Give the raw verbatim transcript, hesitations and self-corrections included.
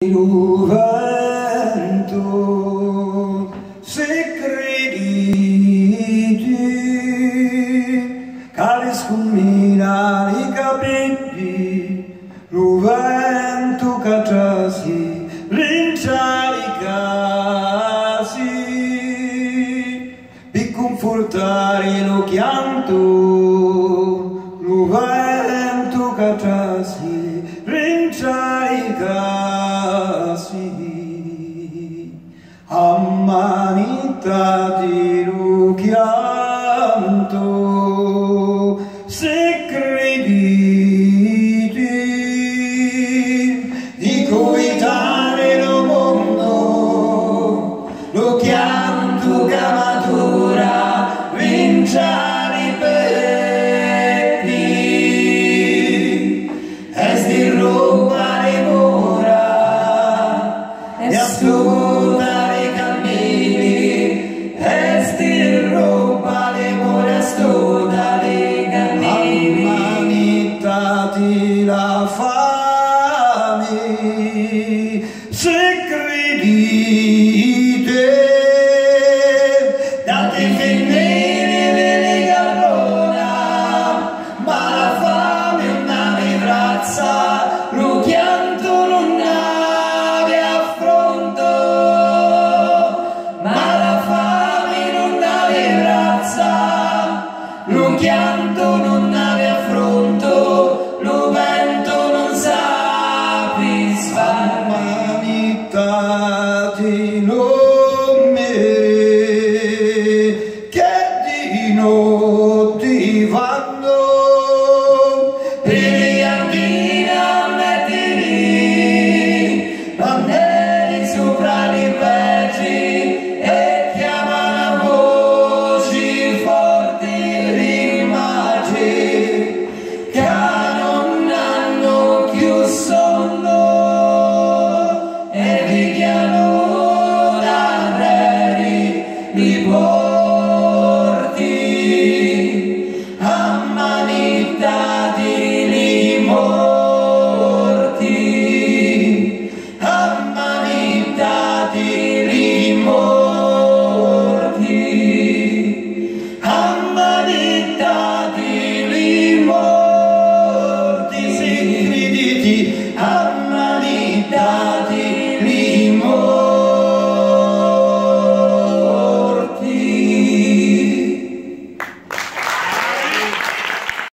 Il vento, se credi, cade scommina i capelli, il vento cacciasi, rincharicasi, per confortare lo pianto, il vento cacciasi, rincharicasi. Ammanitati lo chianto, se crediti di coitare lo mondo, lo chianto che matura vinciare i petti, e di roba le mura, e ascolta la fame, se credi